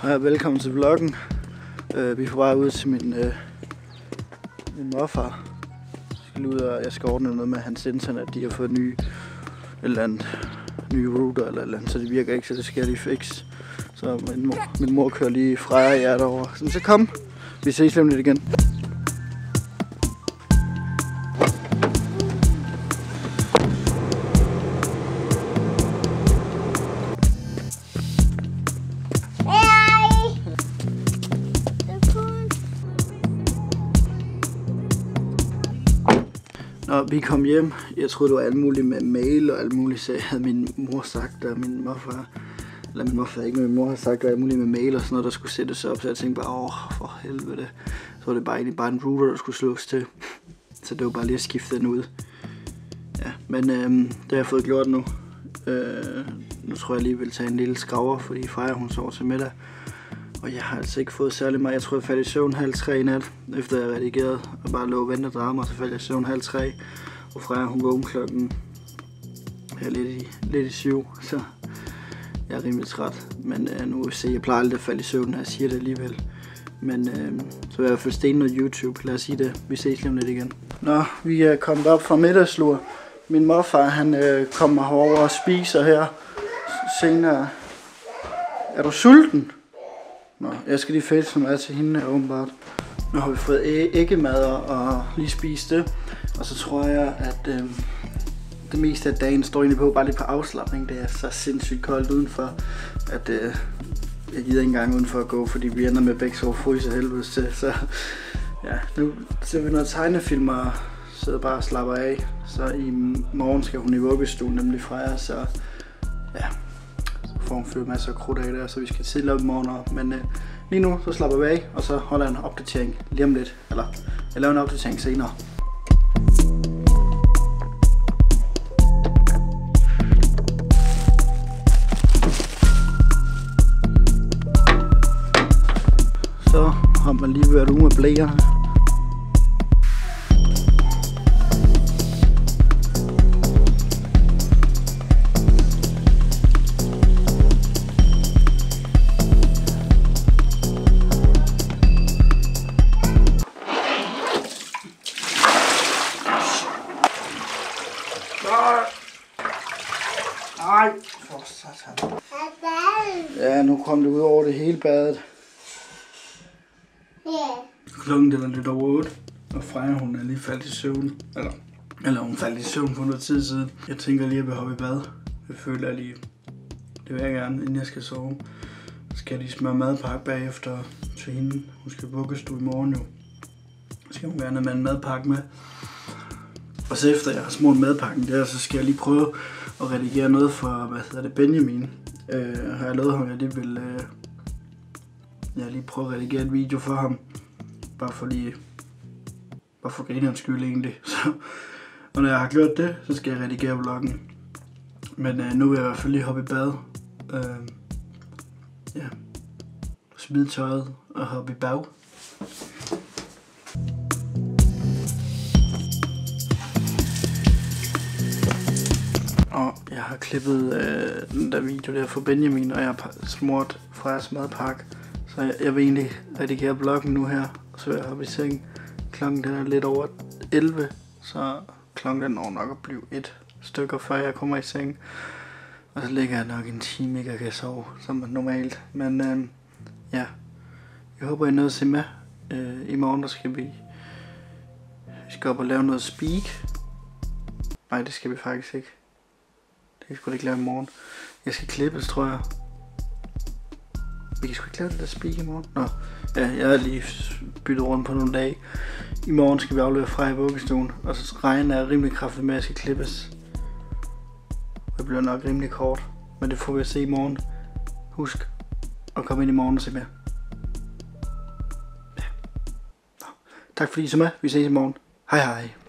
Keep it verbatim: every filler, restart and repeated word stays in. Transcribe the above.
Hej og velkommen til vloggen. Uh, vi er på vej ud til min, uh, min morfar. Jeg skal ud og jeg skal ordne noget med hans internet. De har fået nye, eller andet, nye router eller, eller andet, så det virker ikke, så det skal jeg lige fikse. Så min mor, min mor kører lige fra jer derovre. Så kom, vi ses lidt igen. Nå, vi kom hjem. Jeg troede, det var alt muligt med mail og alt muligt, så havde min mor sagt, og min morfar, eller min morfar ikke, men min mor havde sagt, at det var alt muligt med mail og sådan noget, der skulle sættes op, så jeg tænkte bare, åh, for helvede. Så var det bare egentlig bare en router, der skulle slås til. Så det var bare lige at skifte den ud. Ja, men øhm, det har jeg fået gjort nu. Øh, nu tror jeg lige, vil tage en lille skraver, fordi Freja, hun sover til middag. Og jeg har altså ikke fået særlig meget. Jeg tror, jeg faldt i søvn halv tre i nat, efter jeg redigeret og bare lå og vente og drage mig, så faldt jeg i søvn halv tre. Og Freja, hun vågnede klokken ja, lidt, i, lidt i syv, så jeg er rimelig træt. Men øh, nu vil jeg se, jeg plejer aldrig at falde i søvn, når jeg siger det alligevel. Men øh, så vil jeg i hvert fald stene noget YouTube, lad os sige det. Vi ses lige om lidt igen. Nå, vi er kommet op fra middagslur. Min morfar, han øh, kommer herover og spiser her senere. Er du sulten? Nå, jeg skal lige fælde som er til hende her, åbenbart. Nu har vi fået æggemad og lige spist det. Og så tror jeg, at øh, det meste af dagen står egentlig på bare lidt på afslapning. Det er så sindssygt koldt udenfor, at øh, jeg gider ikke engang udenfor at gå, fordi vi ender med begge så fryse helvedes til. Så ja, nu ser vi noget tegnefilm og sidder bare og slapper af. Så i morgen skal hun i vuggestuen, nemlig Freja, så ja. Får hun fyldt masser af krudt af der, så vi skal tidligere op i morgen. Men øh, lige nu, så slapper vi af, og så holder jeg en opdatering lige om lidt. Eller, jeg laver en opdatering senere. Så har man lige været ude med blæerne. Nej, for satan. Ja, nu kom det ud over det hele badet. Klokken den er lidt over otte, og Freja, hun er lige faldet i søvn. Eller, eller hun faldt i søvn for noget tid siden. Jeg tænker lige at vi hoppe i bad. Jeg føler jeg lige, det vil jeg gerne, inden jeg skal sove. Så skal jeg lige smøre madpakke bagefter til hende. Hun skal vuggestue i morgen jo. Så skal hun gerne have en madpakke med. Og så efter jeg har smurt madpakken der, så skal jeg lige prøve at redigere noget for, hvad hedder det, Benjamin. Øh, har jeg lovet ham, at jeg lige vil øh, jeg lige prøve at redigere en video for ham. Bare for lige, bare for grinerens skyld egentlig. Så, og når jeg har gjort det, så skal jeg redigere vloggen. Men øh, nu vil jeg i hvert fald lige hoppe i bad. Øh, ja. Smide tøjet og hoppe i bad. Og jeg har klippet øh, den der video der for Benjamin, og jeg har smurt Frejas madpakke. Så jeg, jeg vil egentlig redigere vloggen nu her, og så vil jeg hoppe i seng. Klokken den er lidt over elleve, så klokken den når nok at blive et stykker før jeg kommer i seng. Og så ligger jeg nok en time, ikke jeg kan sove, som normalt. Men øh, ja, jeg håber I nåede at se med. Øh, I morgen der skal vi, vi skal op og lave noget speak. Nej, det skal vi faktisk ikke. Det kan sgu da ikke lave i morgen. Jeg skal klippes, tror jeg. Vi kan sgu ikke lave det der speak i morgen. Nå, ja, jeg har lige byttet rundt på nogle dage. I morgen skal vi aflevere Freja i vuggestuen. Og så regner jeg rimelig kraftigt med, at jeg skal klippes. Det bliver nok rimelig kort. Men det får vi at se i morgen. Husk at komme ind i morgen og se med. Ja. Nå. Tak fordi I så med. Vi ses i morgen. Hej hej.